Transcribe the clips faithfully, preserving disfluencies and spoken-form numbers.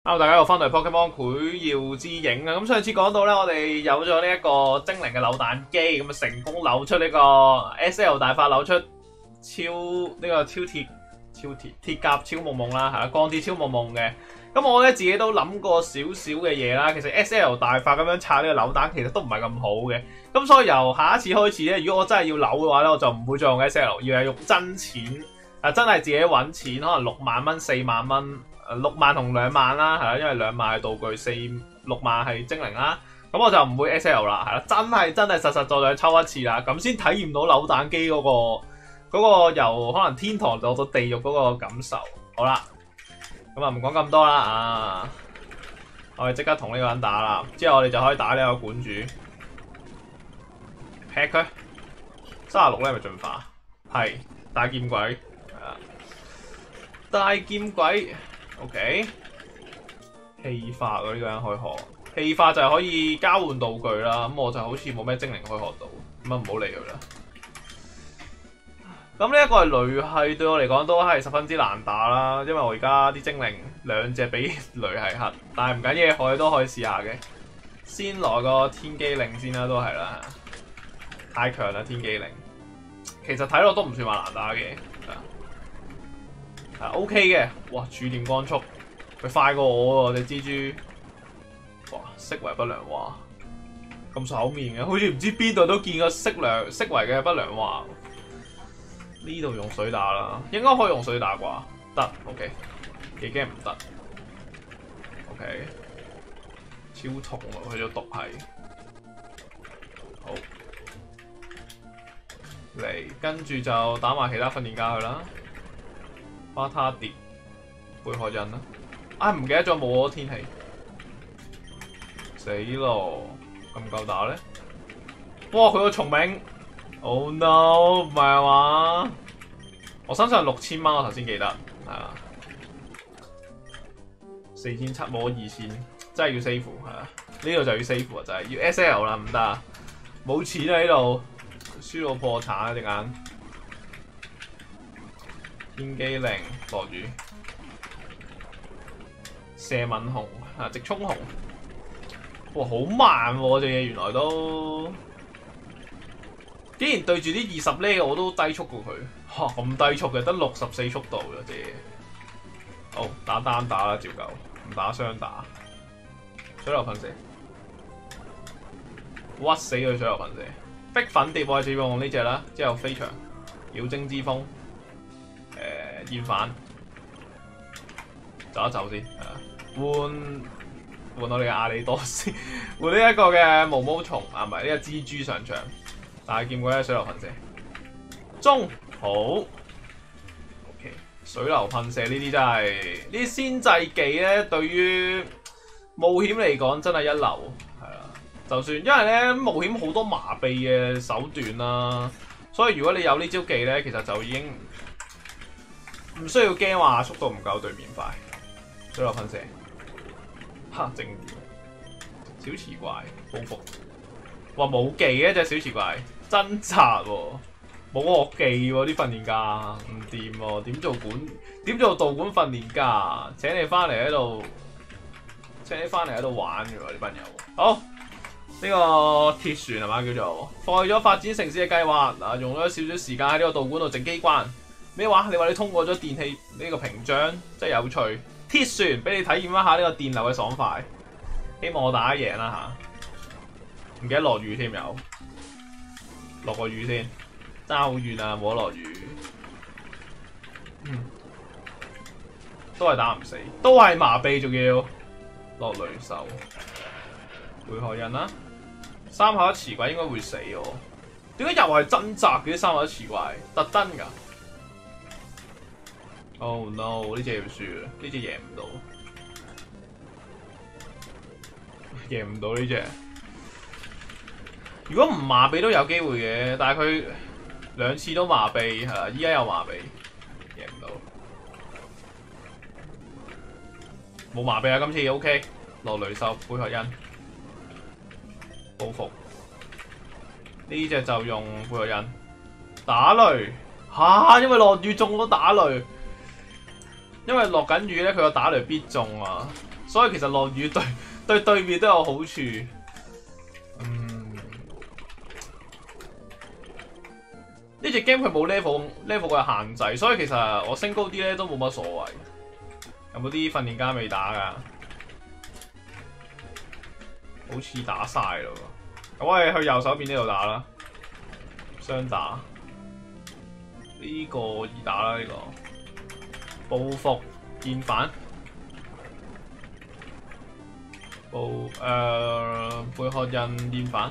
Hello，大家好，翻嚟 Pokemon 繪耀之影啊！咁上次講到咧，我哋有咗呢一個精靈嘅扭蛋機，咁啊成功扭出呢個 S L 大法，扭出超呢、這個超鐵超鐵鐵甲超夢夢啦，係啦，鋼鐵超夢夢嘅。咁我咧自己都諗過少少嘅嘢啦。其實 S L 大法咁樣拆呢個扭蛋，其實都唔係咁好嘅。咁所以由下一次開始咧，如果我真係要扭嘅話咧，我就唔會再用 S L， 要係用真錢啊！真係自己揾錢，可能六萬蚊、四萬蚊。六萬同兩萬啦，係啦，因為兩萬係道具，四六萬係精靈啦。咁我就唔會 S L 啦，係啦，真係真係實實在在抽一次啦，咁先體驗到扭蛋機嗰個嗰個由可能天堂到到地獄嗰個感受。好啦，咁啊唔講咁多啦啊，我哋即刻同呢個人打啦，之後我哋就可以打呢個館主，劈佢三十六咧，係咪進化？係大劍鬼，係啊，大劍鬼。OK， 氣化喎，呢個人可以學氣化就係可以交換道具啦。咁我就好似冇咩精靈可以學到，咁啊唔好理佢啦。咁呢一個係雷系，對我嚟講都係十分之難打啦，因為我而家啲精靈兩隻比雷系黑，但係唔緊要，我哋都可以試下嘅。先來個天機靈先啦，都係啦，太強啦天機靈。其實睇落都唔算話難打嘅。係 OK 嘅，哇！儲電光速，佢快過我喎，隻蜘蛛。哇！色為不良話，咁手面嘅，好似唔知邊度都見過色良色為嘅不良話。呢度用水打啦，應該可以用水打啩？得 ，OK。幾驚唔得 ？OK。超痛啊！佢咗毒係。好。嚟，跟住就打埋其他訓練家去啦。花他蝶貝殼印啦，啊唔記得咗冇咗天氣，死咯咁唔夠打咧！哇佢個蟲鳴 ，Oh no 唔係啊嘛？我身上六千蚊，我頭先記得係啊，四千七冇咗二千，真係要 save 係啊！呢度就要 save 啊，就係要 S L 啦，唔得啊！冇錢喺呢度，輸到破產啊隻眼。天機靈落雨，射敏熊啊，直衝熊，哇好慢喎、啊！隻嘢原來都，竟然對住啲二十呢，我都低速過佢，嚇、啊、咁低速嘅，得六十四速度嘅隻嘢。好打單打啦，照舊唔打雙打，水流噴射，屈死佢水流噴射，逼粉蝶我係要用呢隻啦，之後飛翔，妖精之風。誒厭煩，走一走先，係啊，換換我哋嘅阿里多斯，換呢一個嘅毛毛蟲啊，唔係呢個蜘蛛上場，大劍鬼嘅水流噴射，中好 ，OK， 水流噴射呢啲真係呢啲先制技咧，對於冒險嚟講真係一流，係啊，就算因為咧冒險好多麻痹嘅手段啦，所以如果你有呢招技咧，其實就已經。唔需要驚話速度唔夠對面快，水流噴射，哈正小奇怪報復，哇冇技嘅隻小奇怪，掙扎喎，冇樂技喎啲訓練家唔掂喎，點做管點做道館訓練家？請你翻嚟喺度，請你翻嚟喺度玩嘅喎啲朋友。好呢、這個鐵船係嘛叫做放棄咗發展城市嘅計劃，嗱用咗少少時間喺呢個道館度整機關。咩話？你話你通過咗電器呢個屏障，真係有趣。鐵船俾你體驗一下呢個電流嘅爽快。希望我打贏啦吓，唔記得落雨添有，落個雨先，爭好遠啊，冇得落雨。嗯，都係打唔死，都係麻痹，仲要落雷獸。貝殼印啦，三口一磁怪應該會死我。點解又係掙扎嘅啲三口一磁怪？特登㗎？ Oh no！ 呢隻要輸啦，呢隻贏唔到，贏唔到呢隻。如果唔麻痹都有機會嘅，但係佢兩次都麻痹，係啦，依家又麻痹，贏唔到。冇麻痹啊！今次 OK， 落雷獸貝殼印報復，呢隻就用貝殼印打雷嚇、啊，因為落雨中都打雷。因為落緊雨咧，佢個打雷必中啊！ 所以其實落雨對對對面都有好處。嗯，呢隻 game 佢冇 level level 嘅限制，所以其實我升高啲咧都冇乜所謂。有冇啲訓練家未打㗎？好似打晒咯，咁我哋去右手邊呢度打啦，雙打呢、這個易打啦，呢、這個報復劍反報誒貝殼印劍反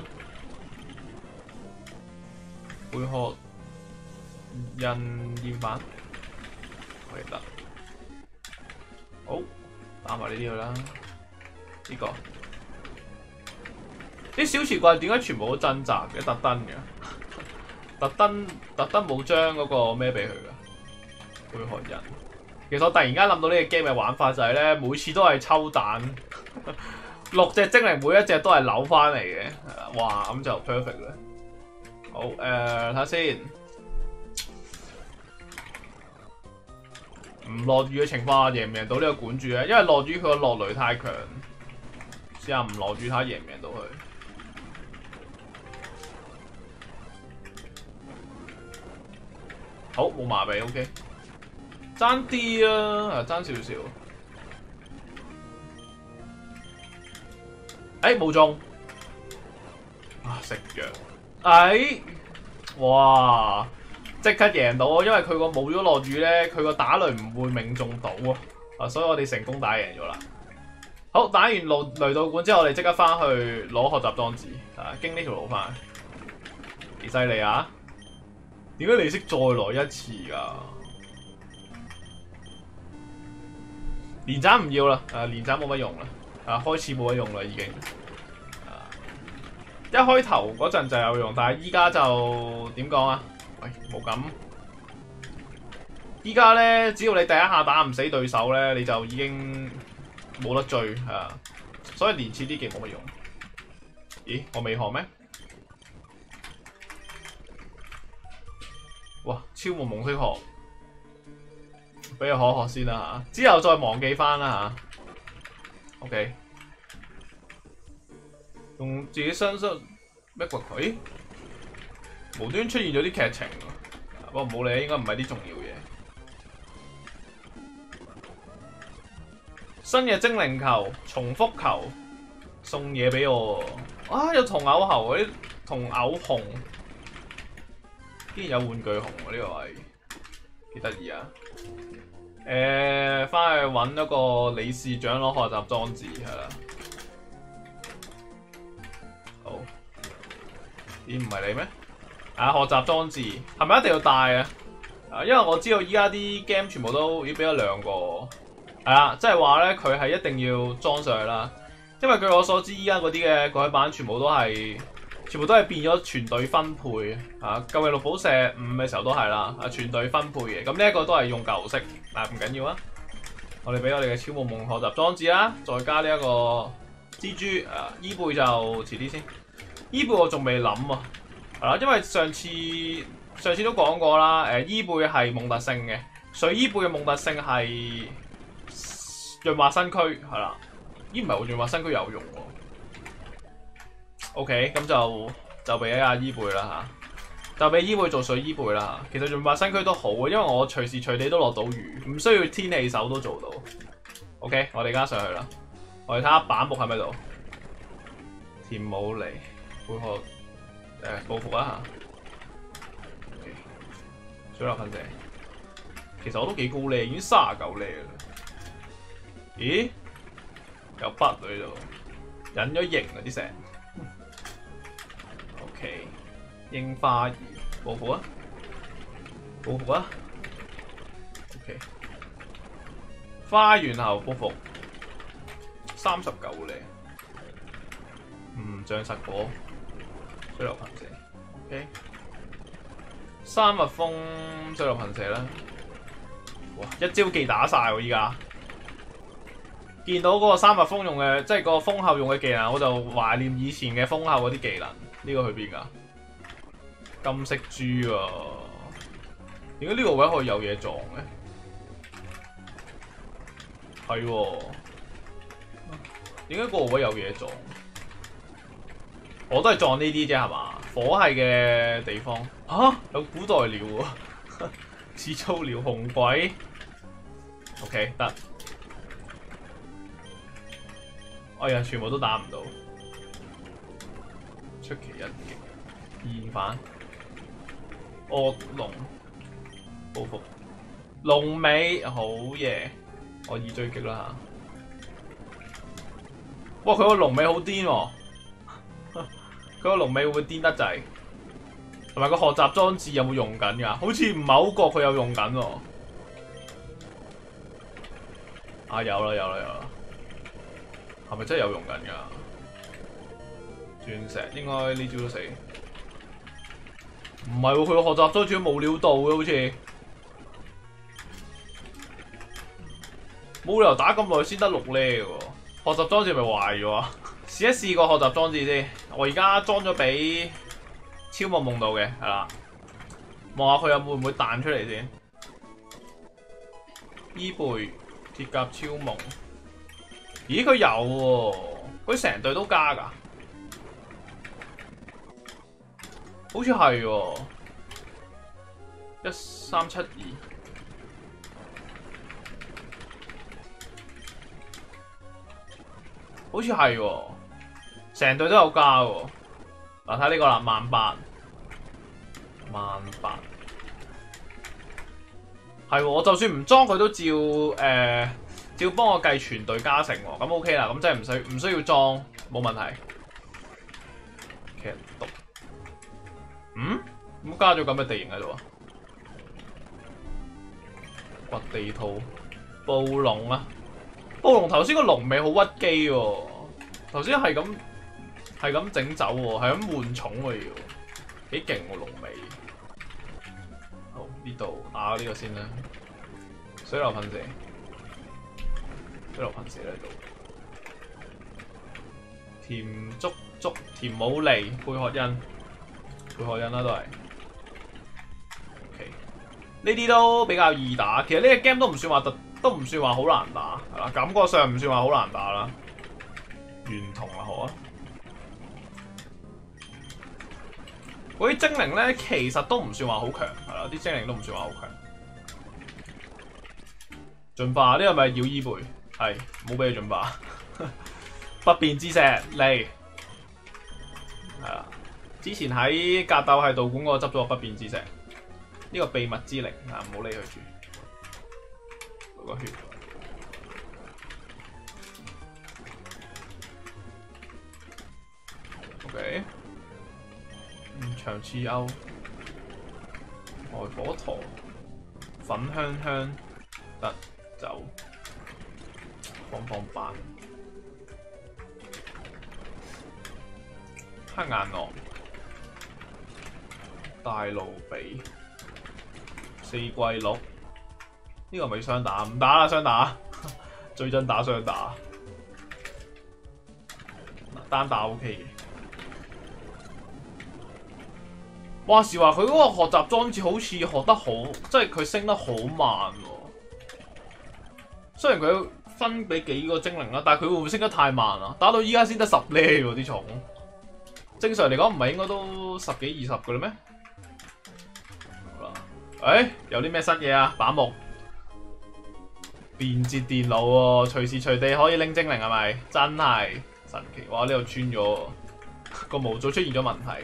貝殼印劍反，可以得好打埋呢啲去啦，呢、這個。啲小奇怪點解全部都掙扎嘅？特登嘅，特登特登冇將嗰個咩俾佢㗎？貝殼人。其實我突然間諗到呢個 game 嘅玩法就係咧，每次都係抽蛋，六隻精靈每一隻都係扭翻嚟嘅。哇，咁就 perfect 啦。好誒，睇、呃、下先。唔落雨嘅情況下，贏唔贏到呢個管住咧？因為落雨佢個落雷太強。試下唔落雨睇下贏唔贏到佢。好，冇麻痹 ，OK， 爭啲啊，爭少少。哎，冇中啊！食藥，哎，哇！即刻贏到，因為佢個冇咗落雨咧，佢個打雷唔會命中到啊，所以我哋成功打贏咗啦。好，打完雷雷道館之後，我哋即刻翻去攞學習裝置啊，經呢條路翻，幾犀利啊！點解你識再來一次㗎？連斬唔要啦，誒連斬冇乜用啦，啊開始冇乜用啦已經。啊，一開頭嗰陣就有用，但係依家就點講啊？喂，冇咁。依家咧，只要你第一下打唔死對手咧，你就已經冇得追啊！所以連次啲技冇乜用。咦？我未學咩？哇！超夢夢識學，俾佢學學先啦嚇，之後再忘記翻啦嚇。OK， 用自己身身咩掘佢？無端出現咗啲劇情，不過冇理，應該唔係啲重要嘢。新嘅精靈球、重複球送嘢俾我啊！有銅偶猴嗰啲銅偶熊。竟然有玩具熊喎，呢個位幾得意啊！誒，翻去揾一個理事長攞學習裝置係啦。好，咦唔係你咩？啊，學習裝置係咪一定要帶啊？啊，因為我知道依家啲 game 全部都已經俾咗兩個，係啦，即係話咧佢係一定要裝上去啦。因為據我所知，依家嗰啲嘅改版全部都係。全部都係變咗全隊分配啊！舊嘅綠寶石五嘅時候都係啦，啊全隊分配嘅。咁呢一個都係用舊式，但係唔緊要啊。我哋俾我哋嘅超夢夢學習裝置啦，再加呢一個蜘蛛啊，伊貝就遲啲先。伊貝我仲未諗啊，係啦，因為上次上次都講過啦，誒伊貝係夢特性嘅，水伊貝嘅夢特性係潤滑身軀係啦，咦唔係喎，潤滑身軀有用喎。OK， 咁就就俾阿伊貝啦嚇，就俾伊貝做水伊貝啦嚇。其實潤滑身軀都好嘅，因為我隨時隨地都落到雨，唔需要天氣手都做到。OK， 我哋而家上去啦，我哋睇下板木喺咪度。田姆尼貝殼誒報復一下。OK， 水流噴射，其實我都幾高咧，已經三十九咧啦。咦？有筆喺度，隱咗形啊啲石。OK， 櫻花兒報復啊，報復啊 ，OK， 花園後報復三十九咧，嗯，象實果，水流噴射 ，OK， 三蜜蜂水流噴射啦，哇，一招技打晒喎依家，見到嗰個三蜜蜂用嘅，即係個蜂后用嘅技能，我就懷念以前嘅蜂后嗰啲技能。呢個去邊㗎？金色豬啊！點解呢個位可以有嘢撞嘅？係喎， 點解個位有嘢撞？我都係撞呢啲啫係嘛？火系嘅地方嚇、啊、有古代鳥喎，似粗鳥紅鬼。OK 得。哎呀，全部都打唔到，出奇一擊，現反，惡龍，報復，龍尾，好嘢，我以追擊啦嚇！哇，佢個龍尾好癲喎，佢個龍尾會唔會癲得滯？同埋個學習裝置有冇用緊㗎？好似唔係好覺佢有用緊喎。啊，有啦有啦有啦！係咪真係有用緊㗎？鑽石應該呢招都死。唔係喎，佢個學習裝置冇料到嘅，好似冇理由打咁耐先得六咧喎。學習裝置咪壞咗啊？試一試個學習裝置先。我而家裝咗俾超夢夢到嘅，係啦。望下佢有會唔會彈出嚟先。伊貝鐵甲超夢。咦，佢有喎、啊，佢成隊都加㗎，好似係喎，一三七二，好似係喎，成隊都有加喎。嗱，睇呢個啦，萬八，萬八，係喎，我就算唔裝佢都照誒。呃照幫我計全隊加成喎，咁 OK 啦，咁真係唔需唔需要裝，冇問題。劇毒，嗯？咁加咗咁嘅地形喺度啊？掘地圖，暴龍啊！暴龍頭先個龍尾好屈機喎，頭先係咁係咁整走喎，係咁換寵喎要，幾勁喎龍尾。好，呢度打呢個先啦，水流噴射。水流噴射喺度，甜竹竹、甜武利、貝殼印、貝殼印啦都係。OK， 呢啲都比較易打。其實呢個 game 都唔算話特，都唔算話好難打，係啦，感覺上唔算話好難打啦。圓筒啊，好啊。嗰啲精靈咧，其實都唔算話好強，係啦，啲精靈都唔算話好強。進化呢個咪妖伊貝？係，冇俾佢進化。不變之石嚟，係啦。之前喺格鬥係道館嗰個執咗個不變之石，呢、這個秘密之靈啊，唔好理佢住。嗰個血。OK。嗯，長刺鈎，外火陀，粉香香，得走。放放板，黑眼狼，大路比，四季鹿，呢、這個咪雙打，唔打啦雙打，最憎打雙打，單打 OK 嘅。話時話佢嗰個學習裝置好似學得好，即係佢升得好慢喎。雖然佢分俾幾個精靈啦，但係佢會唔會升得太慢啊？打到依家先得十咧喎啲蟲，正常嚟講唔係應該都十幾二十嘅啦咩？好啦，誒、欸、有啲咩新嘢啊？板木便捷電腦喎、啊，隨時隨地可以拎精靈係咪？真係神奇！哇！呢度穿咗個模組出現咗問題，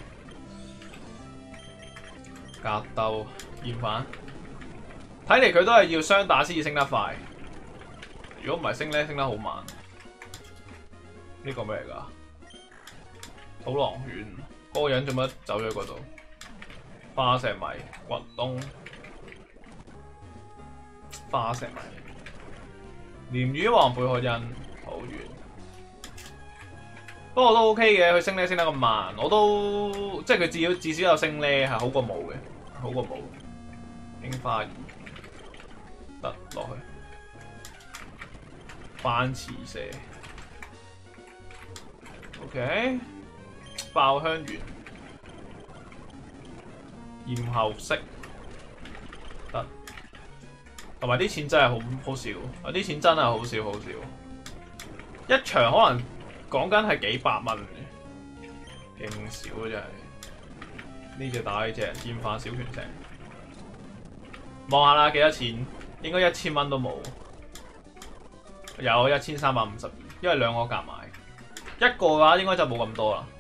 格鬥厭煩，睇嚟佢都係要雙打先至升得快。如果唔係升咧，升得好慢。呢個咩嚟㗎？土狼犬，嗰、那個人做乜走咗嗰度？花石迷、掘東、花石迷、鯰魚王、貝殼印、土猿。不過都 OK 嘅，佢升咧升得咁慢，我都即係佢至少至少有升咧，係好過冇嘅，好過冇。櫻花兒得落去。番刺蛇 ，OK， 爆香圓，焰後式得，同埋啲錢真係好好少，啲錢真係好少好少，一場可能講緊係幾百蚊嘅，勁少啊真係。呢隻打呢隻劍法小拳石，望下啦，幾多錢？應該一千蚊都冇，有一千三百五十二，因為兩個夾埋，一個嘅話應該就冇咁多啦。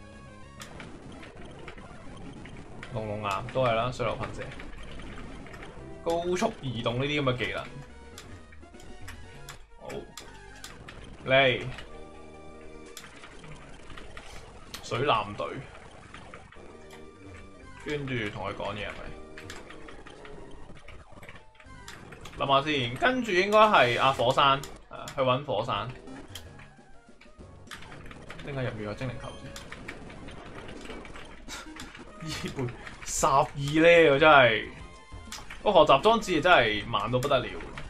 龍龍岩都係啦，水流噴射、高速移動呢啲咁嘅技能，好嚟水艦隊。跟住同佢講嘢係咪？諗下先，跟住應該係阿火山，誒去揾火山。點解入面有精靈球先？呢倍十二咧，我真係個學習裝置真係慢到不得了。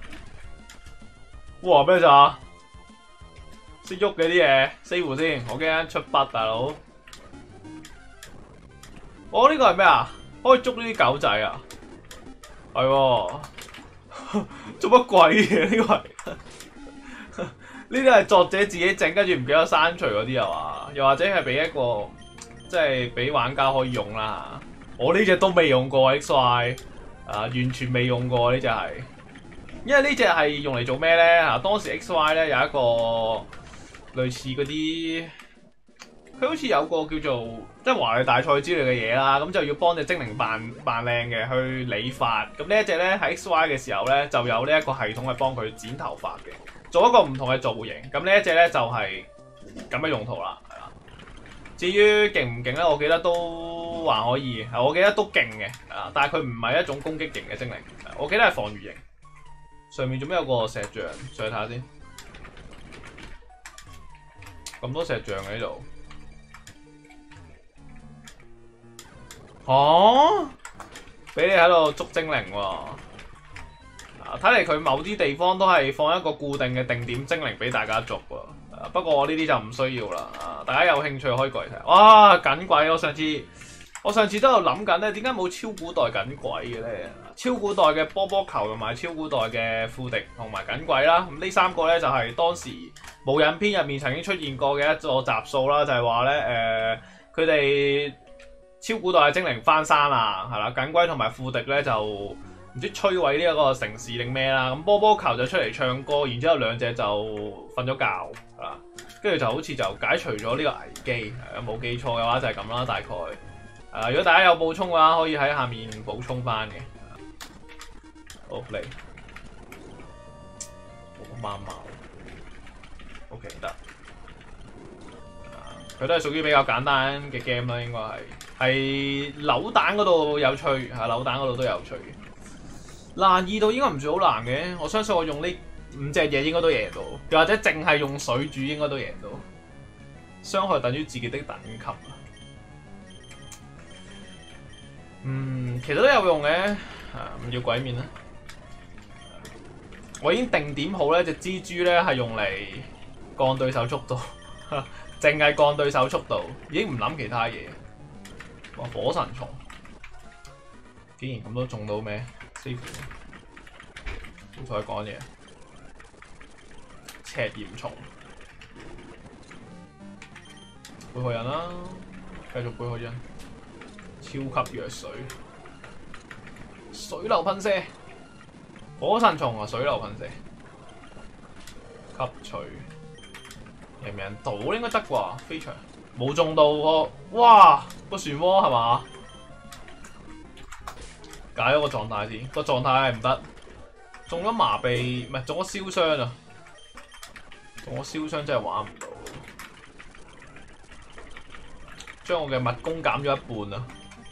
哇！咩咋？識喐嘅啲嘢，save先，我驚出筆大佬。我呢個係咩啊？可以捉呢啲狗仔啊？係喎，做乜鬼嘅呢個係？呢啲係作者自己整，跟住唔記得刪除嗰啲係嘛？又或者係俾一個即係俾玩家可以用啦。我呢隻都未用過 X Y， 啊完全未用過呢隻係，因為呢隻係用嚟做咩咧？啊當時 X Y 咧有一個類似嗰啲。佢好似有個叫做即係華麗大賽之類嘅嘢啦，咁就要幫隻精靈扮扮靚嘅去理髮。咁呢一隻咧喺 X Y 嘅時候咧就有呢一個系統係幫佢剪頭髮嘅，做一個唔同嘅造型。咁呢一隻咧就係咁嘅用途啦，係啦。至於勁唔勁咧，我記得都還可以，我記得都勁嘅，啊，但係佢唔係一種攻擊型嘅精靈，我記得係防禦型。上面做咩有個石像？上去睇下先。咁多石像喺度。哦，俾你喺度捉精靈喎，啊！睇嚟佢某啲地方都係放一個固定嘅定點精靈俾大家捉喎，啊。不過我呢啲就唔需要啦，啊！大家有興趣可以過嚟睇。哇，緊鬼！我上次我上次都有諗緊咧，點解冇超古代緊鬼嘅咧？超古代嘅波波球同埋超古代嘅富迪同埋緊鬼啦，咁呢三個咧就係、是、當時無印篇入面曾經出現過嘅一個集數啦，就係話咧誒，佢、呃、哋。超古代嘅精靈翻山啊，係啦，緊龜同埋富迪咧就唔知摧毀呢一個城市定咩啦，咁波波球就出嚟唱歌，然之後兩隻就瞓咗覺，係啦，跟住就好似就解除咗呢個危機，冇記錯嘅話就係咁啦，大概。誒，如果大家有補充嘅話，可以喺下面補充翻嘅。好嚟，好貓貓 ，OK 得。佢都係屬於比較簡單嘅 game 啦，應該係係扭蛋嗰度有趣，係扭蛋嗰度都有趣嘅。難易度應該唔算好難嘅，我相信我用呢五隻嘢應該都贏到，又或者淨係用水煮應該都贏到。傷害等於自己的等級啊！嗯，其實都有用嘅，唔要鬼面啦。我已經定點好咧，隻蜘蛛咧係用嚟降對手速度。淨係降對手速度，已經唔諗其他嘢。哇！火神蟲，竟然咁都中到咩？師傅，唔再講嘢。赤焰蟲，貝殼人啦，繼續貝殼人。超級藥水，水流噴射，火神蟲啊！水流噴射，吸取。贏唔贏到應該得啩？飛翔冇中到喎！哇，個漩渦係嘛？解咗個狀態先，個狀態係唔得，中咗麻痹，唔係中咗燒傷啊！中咗燒傷真係玩唔到，將我嘅物攻減咗一半啊！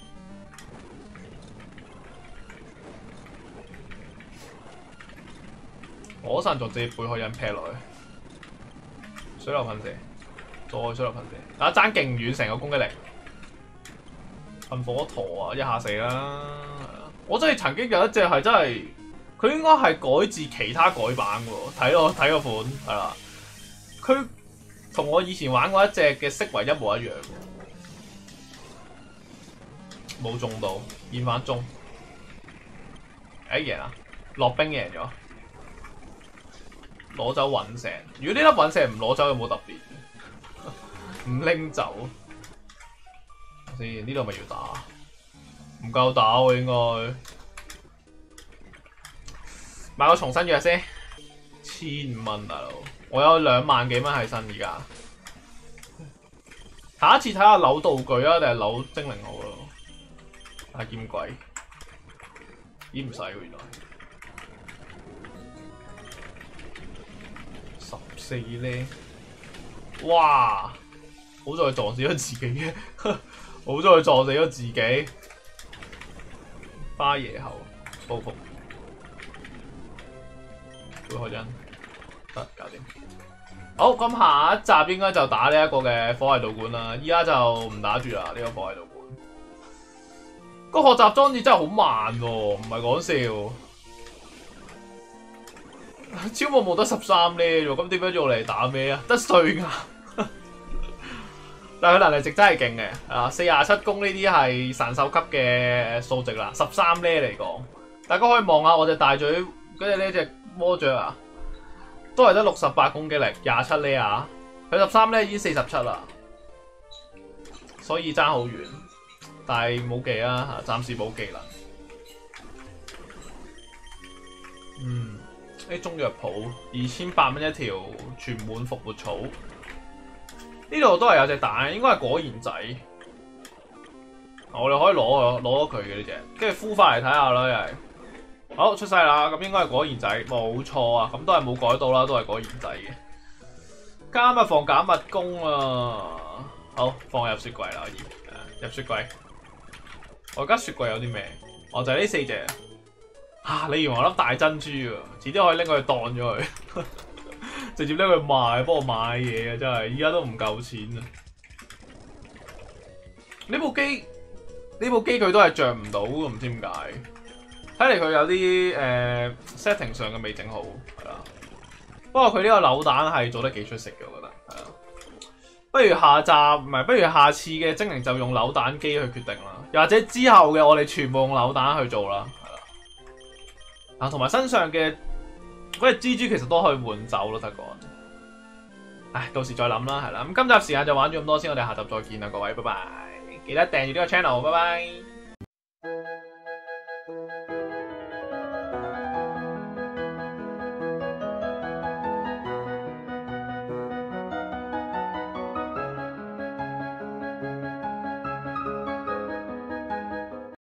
火神仲直接貝殼人劈落去。水流噴射，再水流噴射，大家爭勁遠成個攻擊力，噴火陀啊，一下死啦！我真係曾經有一隻係真係，佢應該係改自其他改版嘅喎，睇我睇個款係啦，佢同我以前玩過一隻嘅色為一模一樣，冇中到，驗翻中，哎贏啦，落冰贏咗。攞走隕石，如果呢粒隕石唔攞走，有冇特別？ 唔拎走。先呢度咪要打？唔夠打喎應該。買個重新藥先，千五蚊大佬，我有兩萬幾蚊喺身而家。下一次睇下扭道具啊，定係扭精靈好咯？睇劍鬼，咦唔使喎原來。十四咧，哇！好在撞死咗自己嘅，好在撞死咗自己。花椰後報復。開陣得搞掂，好咁下一集應該就打呢一個嘅火系道館啦，依家就唔打住啦呢個火系道館。個學習裝置真係好慢喎，唔係講笑。超武冇得十三呢喎，咁點樣用嚟打咩啊？得碎牙，但係佢能力值真係勁嘅，啊四廿七攻呢啲係神獸級嘅數值啦，十三呢嚟講，大家可以望下我隻大嘴嗰隻呢隻。魔雀啊，都係得六十八攻擊力，廿七呢啊，佢十三呢已經四十七啦，所以爭好遠，但係冇技啦嚇，暫時冇技能。嗯，啲中藥鋪二千八蚊一條，全滿復活草。呢度都係有隻蛋，應該係果然仔。我哋可以攞攞咗佢嘅呢隻，跟住孵翻嚟睇下啦，又係。好出世啦，咁應該係果然仔，冇錯啊，咁都係冇改到啦，都係果然仔嘅。加密防假密弓啊，好放入雪櫃啦，可以入雪櫃。我而家雪櫃有啲咩？我就係呢四隻。啊，你以為我粒大珍珠啊？遲啲可以拎佢去當咗佢，直接拎佢賣，幫我買嘢啊！真係，依家都唔夠錢啊！呢部機呢部機佢都係着唔到，唔知點解。睇嚟佢有啲誒、呃、setting 上嘅未整好，係啦。不過佢呢個扭蛋係做得幾出色嘅，我覺得係啦。不如下集唔係，不如下次嘅精靈就用扭蛋機去決定啦。又或者之後嘅我哋全部用扭蛋去做啦，係啦。啊，同埋身上嘅嗰隻蜘蛛其實都可以換走咯，得個。唉，到時再諗啦，係啦。咁今集時間就玩咗咁多先，我哋下集再見啦，各位，拜拜。記得訂閱呢個 channel，拜拜。